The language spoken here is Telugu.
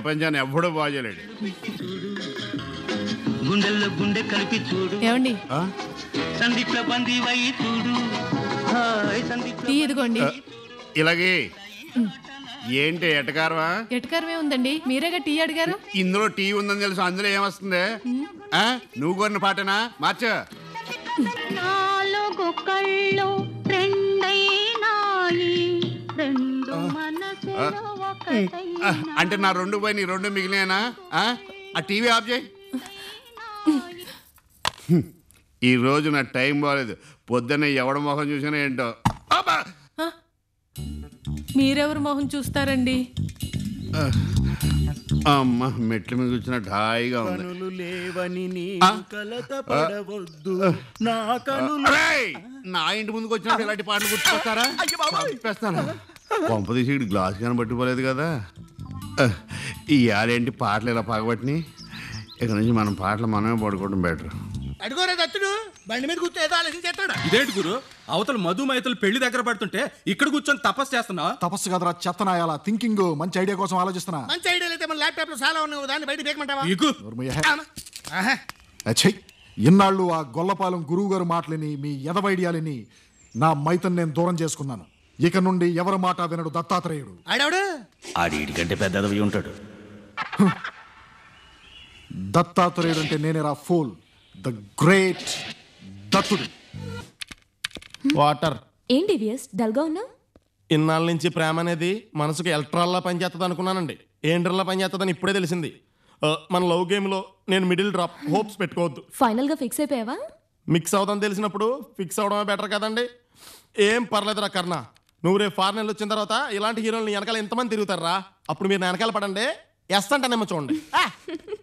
ప్రపంచాన్ని ఎవ్వడూ బాగోలేడు. గుండెల్లో గుండె కలిపి చూడు. ఏమండి సందీప్ల బందీ వై చూడు. టీ ఇదిగోండి. ఇలాగే ఏంటి ఎటకారమా? ఎటకారమే ఉందండి, మీరేగా టీ అడిగారు. ఇందులో టీ ఉందని తెలుసు, అందులో ఏమొస్తుంది? నువ్వు కొన్న పాటనా? మార్చ. అంటే నా రెండు పోయి నీ రెండు మిగిలినా? ఆ టీవీ ఆఫ్ చేయి. ఈ రోజు నా టైం బాగాలేదు. పొద్దున్నే ఎవడ మొహం చూసినా ఏంటో. మీరెవరు మొహం చూస్తారండి? అమ్మ మెట్ల మీద కూర్చున్నట్టు హాయిగా ఉంది. నా ఇంటి ముందుకు వచ్చినప్పుడు ఇలాంటి పాటలు గుర్తుకొస్తారా? చెప్పేస్తాను. కొంప తీసి ఇటు గ్లాస్ కానీ పట్టుకోలేదు కదా. ఈ ఆడేంటి పాటలు ఇలా పగబట్టినాయి. ఇక నుంచి మనం పాటలు మనమే పడుకోవడం బెటర్. అడుగోరే దత్తుడు బండి మీద కూర్చో ఏదో ఆలోచించేస్తాడు. ఇదేంటి గురు, అవతల మధుమైతులు పెళ్లి దగ్గర పడుతుంటే ఇక్కడ కూర్చొని తపస్సు చేస్తున్నావా? తపస్సు కదరా చెత్తనాయాల థింకింగ్. మంచి ఐడియా కోసం ఆలోచిస్తున్నా. మంచి ఐడియాలు అయితే మన ల్యాప్టాప్ లో చాలా ఉన్నాయి, దాన్ని బయట బేకమంటావా? ఇన్నాళ్ళు ఆ గొల్లపాలెం గురువు గారు మాటలని, మీ ఎదవైడియాలని నా మైతన్ నేను దూరం చేసుకున్నాను. ఇక నుండి ఎవరి మాట వినడు దత్తాత్రేయుడు. ఆడవుడు ఆడికంటే పెద్దదవి ఉంటాడు. దత్తాత్రేయుడు అంటే నేనేరా ఫూల్, ద గ్రేట్ దత్తుడు. వాటర్ ఏంటి వియస్ డల్గా ఉన్నా? ఇన్నాళ్ళ నుంచి ప్రేమ అనేది మనసుకు ఎలక్ట్రాల్లా పనిచేస్తుంది అనుకున్నానండి. ఏండ్రల్లా పనిచేస్తుందని ఇప్పుడే తెలిసింది. మన లవ్ గేమ్లో నేను మిడిల్ డ్రాప్, హోప్స్ పెట్టుకోవద్దు. ఫైనల్ గా ఫిక్స్ అయిపోయావా? మిక్స్ అవుతాను తెలిసినప్పుడు ఫిక్స్ అవడమే బెటర్ కదండి. ఏం పర్లేదురా కర్ణ, నువ్వు రేపు ఫారెన్ వచ్చిన తర్వాత ఇలాంటి హీరోలు వెనకాల ఎంతమంది తిరుగుతారా? అప్పుడు మీరు వెనకాల పడండి, ఎస్ అంటానేమో చూడండి.